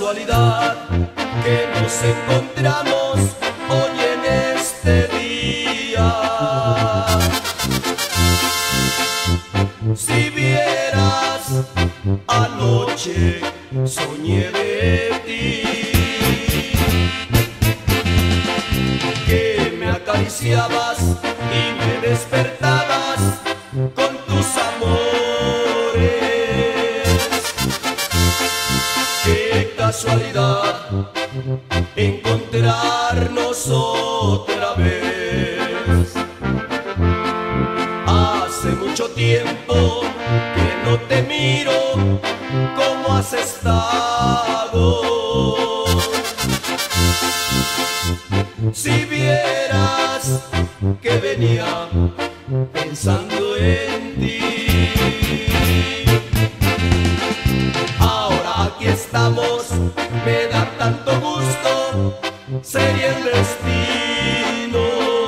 casualidad que nos encontramos hoy en este día. Si vieras, anoche soñé de ti, que me acariciabas y me despertabas con tus amores. Qué casualidad encontrarnos otra vez. Hace mucho tiempo que no te miro. ¿Cómo has estado? Si vieras que venía pensando en ti. Ahora aquí estamos, me da tanto gusto, sería el destino.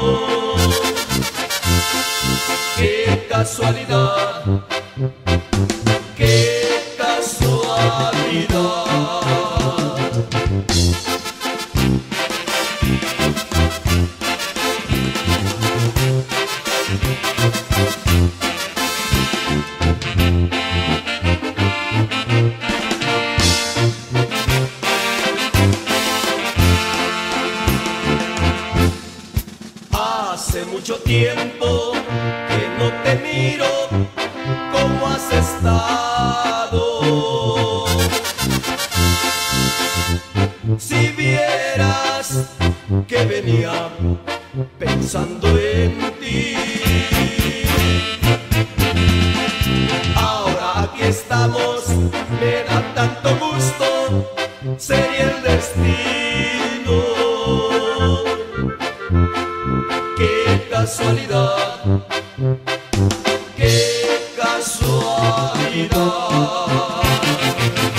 Qué casualidad, qué casualidad. Hace mucho tiempo que no te miro. ¿Cómo has estado? Si vieras que venía pensando en ti. Ahora aquí estamos, me da tanto gusto, sería el destino. Qué casualidad, qué casualidad.